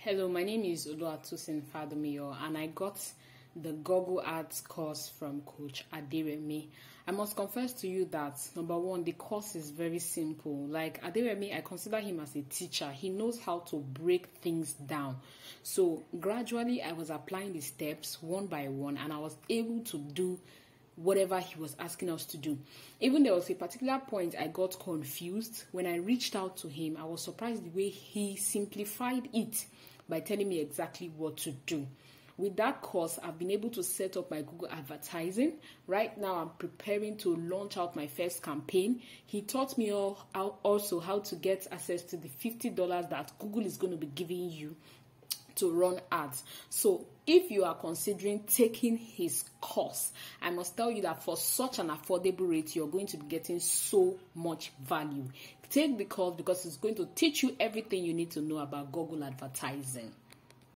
Hello, my name is Oluwatosin and I got the Google Ads course from Coach 𝙂𝙧𝙤𝙤𝙦. I must confess to you that, number one, the course is very simple. Like 𝙂𝙧𝙤𝙤𝙦, I consider him as a teacher. He knows how to break things down. So gradually, I was applying the steps one by one, and I was able to do whatever he was asking us to do. Even there was a particular point I got confused. When I reached out to him, I was surprised the way he simplified it by telling me exactly what to do. With that course, I've been able to set up my Google advertising. Right now, I'm preparing to launch out my first campaign. He taught me also how to get access to the $50 that Google is going to be giving you to run ads. So if you are considering taking his course, I must tell you that for such an affordable rate, you're going to be getting so much value. Take the course because it's going to teach you everything you need to know about Google advertising.